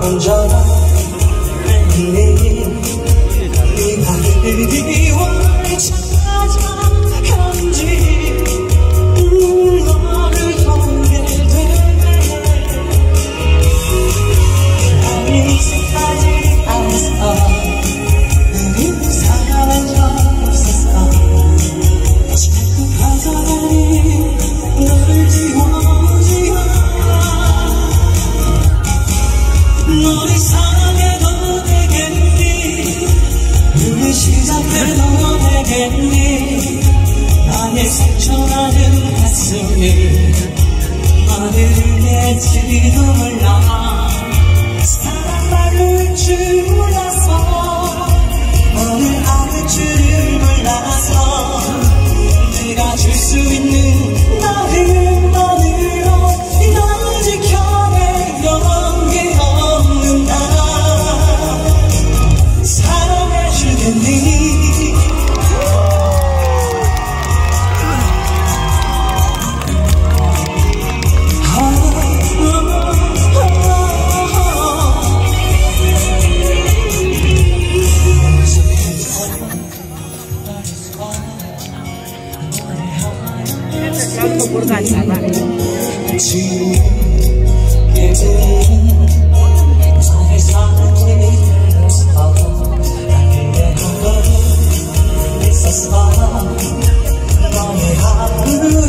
언제나 네가 그리워를 찾아간지 너를 보게 돼. 나는 익숙하지 않았어. 우리는 사랑한 적 없었어. 자꾸 가져가니 너를 지워지마. 너를 사랑해도 되겠니? 눈을 시작해도 되겠니? 나의 상처나는 가슴이 어느겠지도 몰라. 사랑말로 줄 몰라서 너를 안을 줄을 몰라서 내가 줄 수 있는 나름만으로 널 지켜낼 용기 없는 나 사랑해주겠니? 너의 하루